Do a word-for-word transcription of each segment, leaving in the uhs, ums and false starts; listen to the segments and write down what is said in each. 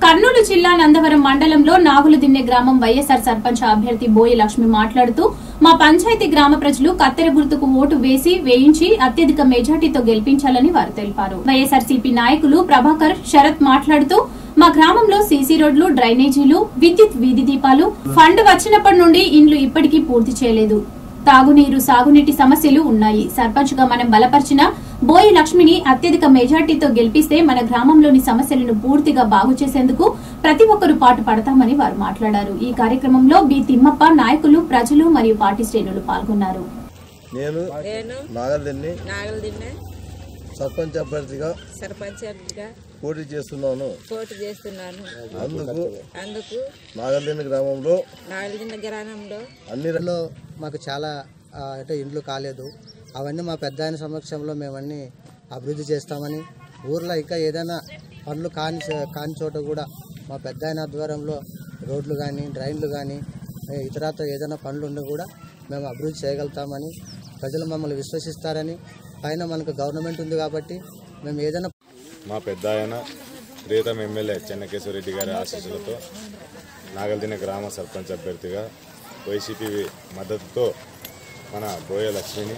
కర్నూలు జిల్లా నందవరం మండలంలో నాగులదిన్నె గ్రామం వైఎస్ఆర్ సర్పంచ్ అభ్యర్థి బోయి లక్ష్మి మాట్లాడుతూ మా పంచాయతీ గ్రామ ప్రజలు కత్తెర గుర్తుకు ఓటు వేసి వేయించి అత్యధిక మెజార్టీతో గెలిపించాలని వారు తెలిపారు. వైఎస్ఆర్సీపీ నాయకులు ప్రభాకర్, శరత్ మాట్లాడుతూ మా గ్రామంలో సీసీ రోడ్లు, డ్రైనేజీలు, విద్యుత్ వీధి దీపాలు ఫండ్ వచ్చినప్పటి నుండి ఇండ్లు ఇప్పటికీ పూర్తి చేయలేదు. తాగునీరు, సాగునీటి సమస్యలు ఉన్నాయి. సర్పంచ్ గా మనం బలపరిచిన బోయి లక్ష్మిని అత్యధిక మెజార్టీతో గెలిపిస్తే మన గ్రామంలోని సమస్యలను పూర్తిగా బాగు చేసేందుకు ప్రతి ఒక్కరూ పాటు పడతామని వారు మాట్లాడారు. ఈ కార్యక్రమంలో బి తిమ్మప్ప, నాయకులు, ప్రజలు మరియు పార్టీ శ్రేణులు పాల్గొన్నారు. నేను నాగల్దిన్నె నాగల్దిన్నె సర్పంచ్ అభ్యర్థిగా సర్పంచ్ అభ్యర్థిగా పోటీ చేస్తున్నాను పోటీ చేస్తున్నాను అందుకు అందుకు నాగల్దిన్నె గ్రామంలో నాగల్దిన్నె గ్రామంలో అన్ని లో మాకు చాలా అంటే ఇండ్లు కాలేదు. అవన్నీ మా పెద్ద ఆయన సమక్షంలో మేమన్నీ అభివృద్ధి చేస్తామని, ఊర్లో ఇంకా ఏదైనా పనులు కాని కాని చోట కూడా మా పెద్ద ఆయన ఆధ్వర్యంలో రోడ్లు కానీ, డ్రైన్లు కానీ, ఇతరత్ర ఏదైనా పనులు ఉన్నా కూడా మేము అభివృద్ధి చేయగలుగుతామని, ప్రజలు మమ్మల్ని విశ్వసిస్తారని, పైన మనకు గవర్నమెంట్ ఉంది కాబట్టి మేము ఏదైనా. మా పెద్ద ఆయన ప్రియతమ ఎమ్మెల్యే చెన్నకేశ్వరరెడ్డి గారి ఆశీస్సులతో నాగల్దిన్నె గ్రామ సర్పంచ్ అభ్యర్థిగా వైసీపీ మద్దతుతో మన బోయ లక్ష్మిని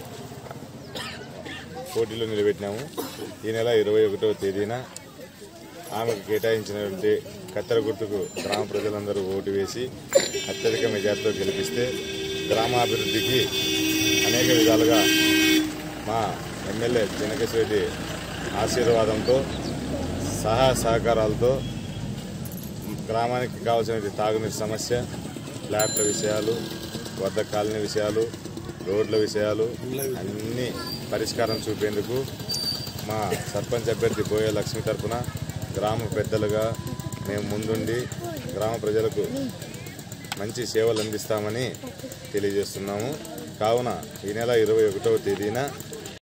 పోటీలో నిలబెట్టినాము. ఈ నెల ఇరవై ఒకటవ తేదీన ఆమెకు కేటాయించినటువంటి కత్తెర గుర్తుకు గ్రామ ప్రజలందరూ ఓటు వేసి అత్యధిక మెజార్టీతో గెలిపిస్తే గ్రామాభివృద్ధికి అనేక విధాలుగా మా ఎమ్మెల్యే చెన్నకేశ్వరరెడ్డి ఆశీర్వాదంతో, సహాయ సహకారాలతో గ్రామానికి కావాల్సిన తాగునీటి సమస్య, ఫ్లాట్ల విషయాలు, వద్ద కాలనీ విషయాలు, రోడ్ల విషయాలు అన్నీ పరిష్కారం చూపేందుకు మా సర్పంచ్ అభ్యర్థి బోయ లక్ష్మి తరఫున గ్రామ పెద్దలుగా మేము ముందుండి గ్రామ ప్రజలకు మంచి సేవలు అందిస్తామని తెలియజేస్తున్నాము. కావున ఈ నెల ఇరవై ఒకటవ తేదీన